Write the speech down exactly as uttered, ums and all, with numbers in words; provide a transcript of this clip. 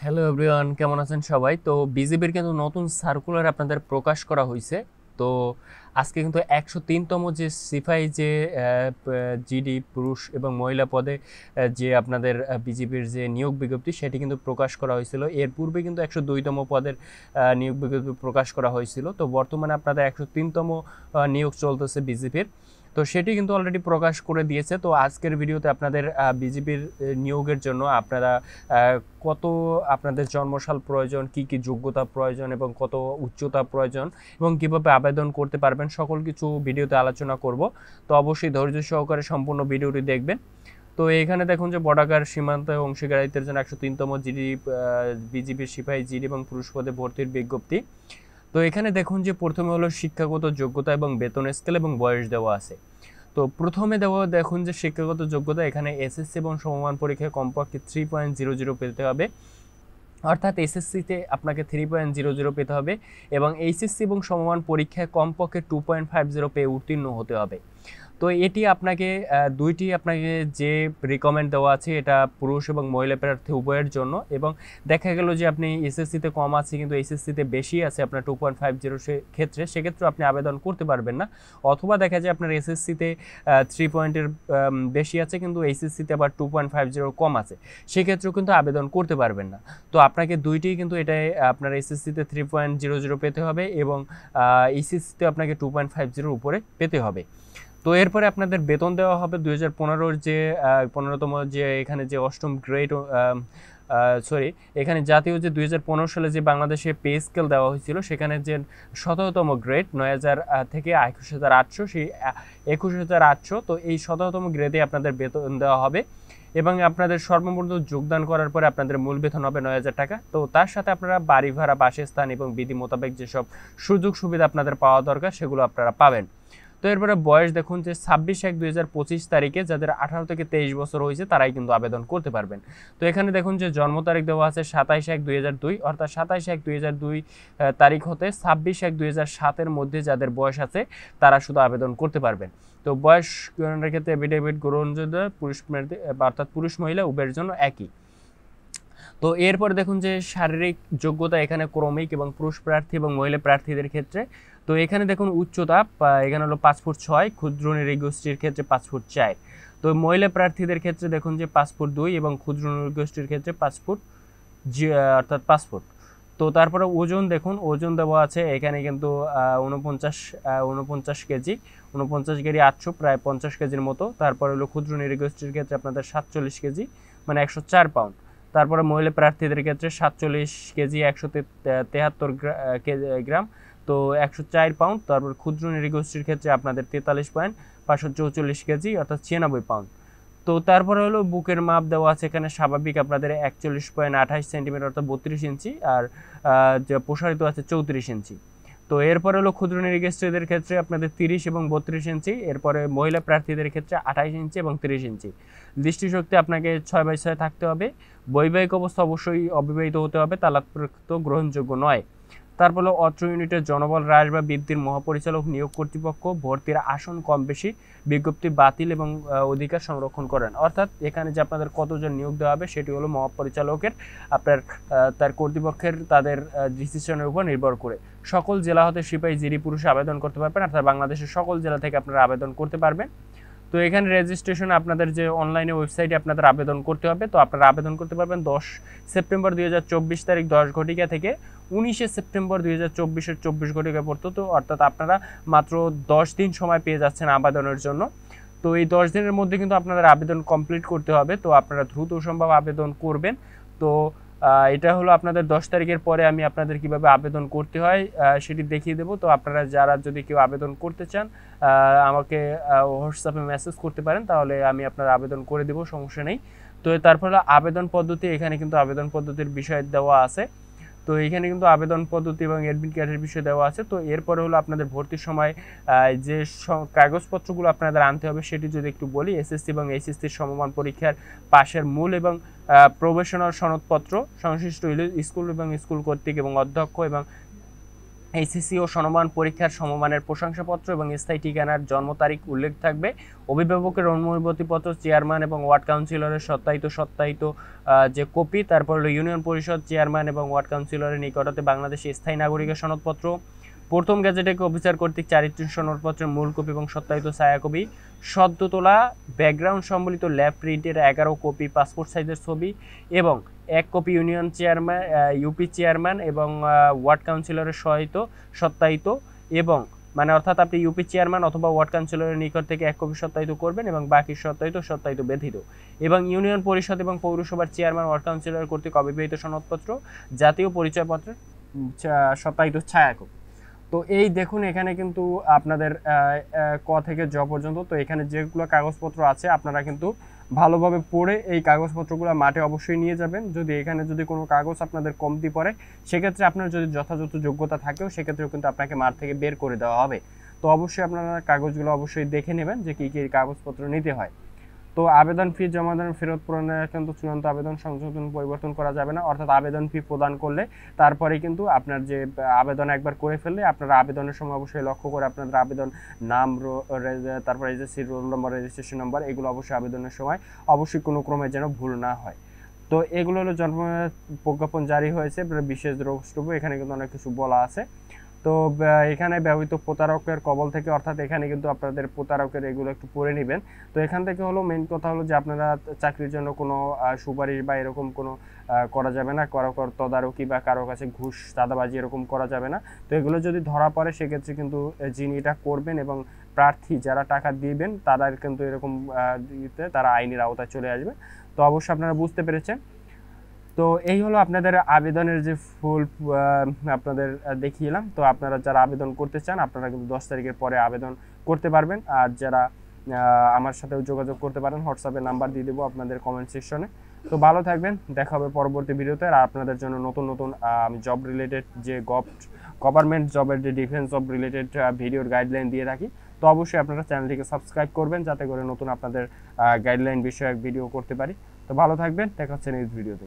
Hello everyone, কেমন আছেন সবাই? তো বিজেপির কিন্তু নতুন সার্কুলার আপনাদের প্রকাশ করা হয়েছে। তো আজকে কিন্তু একশো তিনতম যে সিপাহি যে জিডি পুরুষ এবং মহিলা পদে আহ, যে আপনাদের বিজেপির যে নিয়োগ বিজ্ঞপ্তি সেটি কিন্তু প্রকাশ করা হয়েছিল। এর পূর্বে কিন্তু একশো দুইতম পদের আহ, নিয়োগ বিজ্ঞপ্তি প্রকাশ করা হয়েছিল। তো বর্তমানে আপনাদের একশো তিনতম নিয়োগ চলতেছে বিজেপির। তো সেটি কিন্তু অলরেডি প্রকাশ করে দিয়েছে। তো আজকের ভিডিওতে আপনাদের বিজেপির নিয়োগের জন্য আপনারা আহ, কত আপনাদের জন্মসাল প্রয়োজন, কি কি যোগ্যতা প্রয়োজন এবং কত উচ্চতা প্রয়োজন এবং কিভাবে আবেদন করতে পারবেন, সকল কিছু ভিডিওতে আলোচনা করব। তো অবশ্যই ধৈর্য সহকারে সম্পূর্ণ ভিডিওটি দেখবেন। তো এখানে দেখুন যে বর্ডার সীমান্ত অংশীদারিত্বের জন্য একশো তিনতম জিডি বিজিবির সিপাহী জিডি এবং পুরুষ পদে ভর্তির বিজ্ঞপ্তি। তো এখানে দেখুন যে প্রথমে হলো শিক্ষাগত যোগ্যতা এবং বেতন স্কেল এবং বয়স দেওয়া আছে। তো প্রথমে দেওয়া দেখুন যে শিক্ষাগত যোগ্যতা এখানে এসএসসি এবং সমমান পরীক্ষায় কমপক্ষে থ্রি পয়েন্ট জিরো জিরো পেতে হবে, অর্থাৎ এসএসসিতে আপনাকে থ্রি পয়েন্ট জিরো জিরো পেতে হবে এবং এইচএসসি এবং সমমান পরীক্ষায় কমপক্ষে টু পয়েন্ট ফাইভ জিরো পেয়ে উত্তীর্ণ হতে হবে। তো এটি আপনাকে দুইটি আপনাকে যে রিকমেন্ড দেওয়া আছে এটা পুরুষ এবং মহিলা প্রার্থী উভয়ের জন্য। এবং দেখা গেল যে আপনি এসএসসিতে কম আছে কিন্তু এইচএসসিতে বেশি আছে আপনার টু পয়েন্ট ফাইভ জিরো ক্ষেত্রে, সেক্ষেত্রে আপনি আবেদন করতে পারবেন না। অথবা দেখা যায় আপনার এসএসসিতে থ্রি পয়েন্টের বেশি আছে কিন্তু এইচএসসিতে আবার টু পয়েন্ট ফাইভ জিরো কম আছে, সেক্ষেত্রেও কিন্তু আবেদন করতে পারবেন না। তো আপনাকে দুইটি কিন্তু এটাই আপনার এসএসসিতে থ্রি পয়েন্ট জিরো জিরো পেতে হবে এবং এইচএসসিতে আপনাকে টু পয়েন্ট ফাইভ জিরোর উপরে পেতে হবে। তো এরপরে আপনাদের বেতন দেওয়া হবে দুই হাজার পনেরোর যে পনেরোতম যে এখানে যে অষ্টম গ্রেড সরি এখানে জাতীয় যে দুই হাজার পনেরো সালে যে বাংলাদেশে পে স্কেল দেওয়া হয়েছিল সেখানে যে সতেরোতম গ্রেড নয় হাজার থেকে একুশ হাজার আটশো সেই একুশ হাজার আটশো তো এই সতেরোতম গ্রেডে আপনাদের বেতন দেওয়া হবে এবং আপনাদের সর্বমোট যোগদান করার পরে আপনাদের মূল বেতন হবে নয় হাজার টাকা। তো তার সাথে আপনারা বাড়ি ভাড়া, বাসস্থান এবং বিধি মোতাবেক যেসব সুযোগ সুবিধা আপনাদের পাওয়া দরকার সেগুলো আপনারা পাবেন। তো এরপরে বয়স দেখুন যে ছাব্বিশ এক দুই হাজার পঁচিশ তারিখে যাদের আঠারো থেকে তেইশ বছর হয়েছে তারাই কিন্তু আবেদন করতে পারবেন। তো এখানে দেখুন যে জন্ম তারিখ দেওয়া আছে সাতাইশ এক দুই হাজার দুই, অর্থাৎ সাতাইশ এক দুই হাজার দুই তারিখ হতে ছাব্বিশ এক দুই হাজার সাতের মধ্যে যাদের বয়স আছে তারা শুধু আবেদন করতে পারবেন। তো বয়স গ্রহণের ক্ষেত্রে এফিডেভিট গ্রহণযোগ্য পুরুষ অর্থাৎ পুরুষ মহিলা উভয়ের জন্য একই। তো এরপরে দেখুন যে শারীরিক যোগ্যতা এখানে ক্রমিক এবং পুরুষ প্রার্থী এবং মহিলা প্রার্থীদের ক্ষেত্রে। তো এখানে দেখুন উচ্চতা এখানে হলো পাঁচ ফুট ছয়, ক্ষুদ্র নৃগোষ্ঠীর ক্ষেত্রে পাঁচ ফুট চার। তো মহিলা প্রার্থীদের ক্ষেত্রে দেখুন যে পাঁচ ফুট দুই এবং ক্ষুদ্র নৃগোষ্ঠীর ক্ষেত্রে পাঁচ ফুট অর্থাৎ পাঁচ ফুট। তো তারপরে ওজন দেখুন, ওজন দেওয়া আছে এখানে কিন্তু উনপঞ্চাশ উনপঞ্চাশ কেজি উনপঞ্চাশ কেজি আটশো প্রায় পঞ্চাশ কেজির মতো। তারপরে হলো ক্ষুদ্র নৃগোষ্ঠীর ক্ষেত্রে আপনাদের সাতচল্লিশ কেজি মানে একশো চার পাউন্ড। তারপরে মহিলা প্রার্থীদের ক্ষেত্রে সাতচল্লিশ কেজি একশো তেহাত্তর গ্রাম তো একশো চার পাউন্ড। তারপর ক্ষুদ্র নৃগোষ্ঠীর ক্ষেত্রে আপনাদের তেতাল্লিশ পয়েন্ট পাঁচশো চৌচল্লিশ কেজি অর্থাৎ ছিয়ানব্বই পাউন্ড। তো তারপরে হলো বুকের মাপ দেওয়া আছে এখানে স্বাভাবিক আপনাদের একচল্লিশ পয়েন্ট আঠাশ সেন্টিমিটার অর্থাৎ বত্রিশ ইঞ্চি আর প্রসারিত আছে চৌত্রিশ ইঞ্চি। তো এরপরে হলো ক্ষুদ্র নৃগোষ্ঠীদের ক্ষেত্রে আপনাদের তিরিশ এবং বত্রিশ ইঞ্চি, এরপরে মহিলা প্রার্থীদের ক্ষেত্রে আঠাইশ ইঞ্চি এবং তিরিশ ইঞ্চি। দৃষ্টিশক্তি আপনাকে ছয় বাই ছয় থাকতে হবে। বৈবাহিক অবস্থা অবশ্যই অবিবাহিত হতে হবে, তালাকপ্রাপ্ত গ্রহণযোগ্য নয়। তারপরে অত্র ইউনিটের জনবল হ্রাস বা বৃদ্ধির মহাপরিচালক নিয়োগ কর্তৃপক্ষ ভর্তির আসন কম বেশি বিজ্ঞপ্তি বাতিল এবং অধিকার সংরক্ষণ করেন। অর্থাৎ এখানে যে আপনাদের কতজন নিয়োগ দেওয়া হবে সেটি হলো মহাপরিচালকের আপনার তার কর্তৃপক্ষের তাদের ডিসিশনের উপর নির্ভর করে। সকল জেলা হতে সিপাহী জিডি পুরুষে আবেদন করতে পারবেন, অর্থাৎ বাংলাদেশের সকল জেলা থেকে আপনারা আবেদন করতে পারবেন। তো এখানে রেজিস্ট্রেশন আপনাদের যে অনলাইনে ওয়েবসাইটে আপনাদের আবেদন করতে হবে। তো আপনারা আবেদন করতে পারবেন দশ সেপ্টেম্বর দুই হাজার চব্বিশ তারিখ দশ ঘটিকা থেকে উনিশে সেপ্টেম্বর দুই হাজার চব্বিশের চব্বিশ ঘটিকা পর্যন্ত, অর্থাৎ আপনারা মাত্র দশ দিন সময় পেয়ে যাচ্ছেন আবেদনের জন্য। তো এই দশ দিনের মধ্যে কিন্তু আপনাদের আবেদন কমপ্লিট করতে হবে। তো আপনারা দ্রুত সম্ভব আবেদন করবেন। তো এটা হলো আপনাদের দশ তারিখের পরে আমি আপনাদের কিভাবে আবেদন করতে হয় সেটি দেখিয়ে দেবো। তো আপনারা যারা যদি কেউ আবেদন করতে চান আমাকে হোয়াটসঅ্যাপে মেসেজ করতে পারেন, তাহলে আমি আপনার আবেদন করে দেবো, সমস্যা নেই। তো তারপর হলো আবেদন পদ্ধতি, এখানে কিন্তু আবেদন পদ্ধতির বিষয় দেওয়া আছে। তো এখানে কিন্তু আবেদন পদ্ধতি এবং অ্যাডমিট কার্ডের বিষয় দেওয়া আছে। তো এরপরে হলো আপনাদের ভর্তির সময় যে কাগজপত্রগুলো আপনাদের আনতে হবে সেটি যদি একটু বলি। এসএসসি এবং এইচএসসির সমমান পরীক্ষার পাশের মূল এবং প্রবেশনাল সনদপত্র, সংশ্লিষ্ট স্কুল এবং স্কুল কর্তৃক এবং অধ্যক্ষ এবং এইচএসসি ও সমমান পরীক্ষার সমমানের প্রশংসাপত্র এবং স্থায়ী ঠিকানার জন্ম তারিখ উল্লেখ থাকবে। অভিভাবকের অনুমতিপত্র, চেয়ারম্যান এবং ওয়ার্ড কাউন্সিলরের সত্যায়িত সত্যায়িত যে কপি, তারপর হলো ইউনিয়ন পরিষদ চেয়ারম্যান এবং ওয়ার্ড কাউন্সিলরের নিকটতে বাংলাদেশের স্থায়ী নাগরিকের সনদপত্র, প্রথম গ্যাজেটেক অফিসার কর্তৃক চারিত্রিক সনদপত্রের মূল কপি এবং সত্যায়িত ছায়া কপি, সদ্য তোলা ব্যাকগ্রাউন্ড সম্বলিত ল্যাব প্রিন্টের এগারো কপি পাসপোর্ট সাইজের ছবি এবং এক copy union chairman UP chairman এবং ওয়ার্ড কাউন্সিলরের সহিত সত্যায়িত, এবং মানে অর্থাৎ আপনি ইউপি চেয়ারম্যান অথবা ওয়ার্ড কাউন্সিলরের নিকট থেকে এক কপি সত্যায়িত করবেন এবং বাকি সত্যায়িত সত্যায়িত ব্যতীত, এবং ইউনিয়ন পরিষদ এবং পৌরসভার চেয়ারম্যান ওয়ার্ড কাউন্সিলর কর্তৃক অবিবাহিত সনদপত্র, জাতীয় পরিচয়পত্রের সত্যায়িত ছায়া কপি। তো এই দেখুন এখানে কিন্তু আপনাদের ক থেকে জ পর্যন্ত, তো এখানে যেগুলো কাগজপত্র আছে আপনারা কিন্তু ভালোভাবে পড়ে এই কাগজপত্রগুলো মাঠে অবশ্যই নিয়ে যাবেন। যদি এখানে যদি কোনো কাগজ আপনাদের কমতি পড়ে সেক্ষেত্রে আপনার যদি যথাযথ যোগ্যতা থাকেও সেক্ষেত্রেও কিন্তু আপনাকে মাঠ থেকে বের করে দেওয়া হবে। তো অবশ্যই আপনারা কাগজগুলো অবশ্যই দেখে নেবেন যে কী কী কাগজপত্র নিতে হয়। তো আবেদন ফি জমা দেন ফেরত পূরণের কিন্তু চূড়ান্ত আবেদন সংশোধন পরিবর্তন করা যাবে না, অর্থাৎ আবেদন ফি প্রদান করলে তারপরে কিন্তু আপনার যে আবেদন একবার করে ফেললে আপনারা আবেদনের সময় অবশ্যই লক্ষ্য করে আপনাদের আবেদন নাম, তারপর agency roll number, registration number, এগুলো অবশ্যই আবেদনের সময় অবশ্যই কোনো ক্রমে যেন ভুল না হয়। তো এগুলো হলো জন্ম প্রজ্ঞাপন জারি হয়েছে বিশেষ দ্রষ্টব্য, এখানে কিন্তু অনেক কিছু বলা আছে। তো এখানে ব্যবহৃত প্রতারকের কবল থেকে, অর্থাৎ এখানে কিন্তু আপনাদের প্রতারকের এগুলো একটু পড়ে নেবেন। তো এখান থেকে হলো মেইন কথা হলো যে আপনারা চাকরির জন্য কোনো সুপারিশ বা এরকম কোনো করা যাবে না, কারো তদারকি বা কারো কাছে ঘুষ চাঁদাবাজি এরকম করা যাবে না। তো এগুলো যদি ধরা পড়ে সেক্ষেত্রে কিন্তু যিনি এটা করবেন এবং প্রার্থী যারা টাকা দিবেন তারা কিন্তু এরকম দিতে তারা আইনের আওতায় চলে আসবে। তো অবশ্যই আপনারা বুঝতে পেরেছেন। তো এই হলো আপনাদের আবেদনের যে ফুল আপনাদের দেখিয়েলাম। তো আপনারা যারা আবেদন করতে চান আপনারা কিন্তু দশ তারিখের পরে আবেদন করতে পারবেন, আর যারা আমার সাথেও যোগাযোগ করতে পারেন, হোয়াটসঅ্যাপে নাম্বার দিয়ে দেবো আপনাদের কমেন্ট সেকশনে। তো ভালো থাকবেন, দেখা হবে পরবর্তী ভিডিওতে। আর আপনাদের জন্য নতুন নতুন আমি জব রিলেটেড যে গভ গভর্নমেন্ট জবের যে ডিফেন্স জব রিলেটেড ভিডিওর গাইডলাইন দিয়ে রাখি। তো অবশ্যই আপনারা চ্যানেলটিকে সাবস্ক্রাইব করবেন যাতে করে নতুন আপনাদের গাইডলাইন বিষয়ক ভিডিও করতে পারি। তো ভালো থাকবেন, দেখা হচ্ছে নেক্সট ভিডিওতে।